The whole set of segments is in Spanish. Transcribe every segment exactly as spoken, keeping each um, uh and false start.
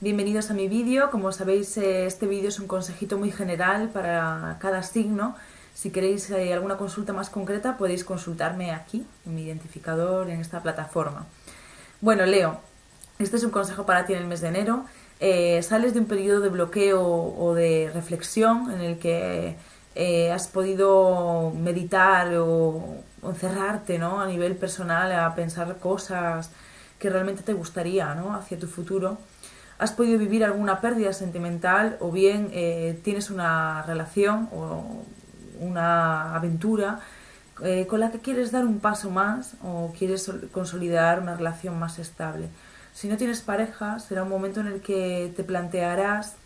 Bienvenidos a mi vídeo. Como sabéis, este vídeo es un consejito muy general para cada signo. Si queréis alguna consulta más concreta, podéis consultarme aquí, en mi identificador, en esta plataforma. Bueno, Leo, este es un consejo para ti en el mes de enero. Eh, sales de un periodo de bloqueo o de reflexión en el que eh, has podido meditar o, o encerrarte, ¿no?, a nivel personal a pensar cosas que realmente te gustaría, ¿no?, hacia tu futuro. Has podido vivir alguna pérdida sentimental o bien eh, tienes una relación o una aventura eh, con la que quieres dar un paso más o quieres consolidar una relación más estable. Si no tienes pareja, será un momento en el que te plantearás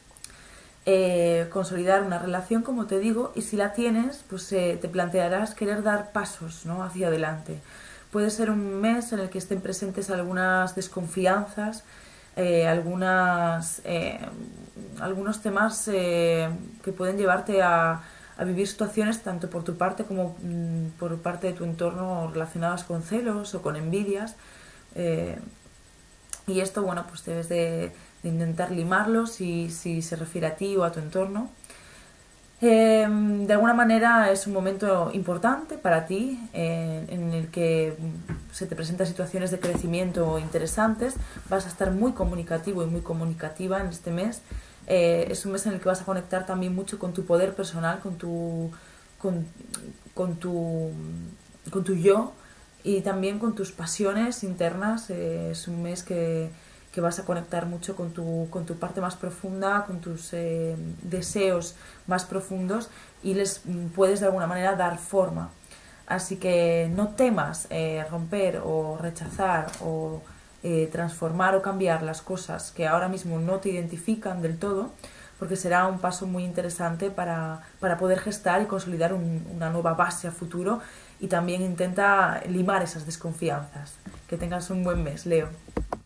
eh, consolidar una relación, como te digo, y si la tienes, pues eh, te plantearás querer dar pasos, ¿no?, hacia adelante. Puede ser un mes en el que estén presentes algunas desconfianzas, eh, algunas, eh, algunos temas eh, que pueden llevarte a, a vivir situaciones tanto por tu parte como mm, por parte de tu entorno relacionadas con celos o con envidias. Eh, y esto, bueno, pues debes de, de intentar limarlo si, si se refiere a ti o a tu entorno. Eh, de alguna manera es un momento importante para ti eh, en el que se te presentan situaciones de crecimiento interesantes. Vas a estar muy comunicativo y muy comunicativa en este mes. Eh, es un mes en el que vas a conectar también mucho con tu poder personal, con tu, con, con tu, con tu yo y también con tus pasiones internas. Eh, es un mes que que vas a conectar mucho con tu, con tu parte más profunda, con tus eh, deseos más profundos y les puedes de alguna manera dar forma. Así que no temas eh, romper o rechazar o eh, transformar o cambiar las cosas que ahora mismo no te identifican del todo, porque será un paso muy interesante para, para poder gestar y consolidar un, una nueva base a futuro, y también intenta limar esas desconfianzas. Que tengas un buen mes, Leo.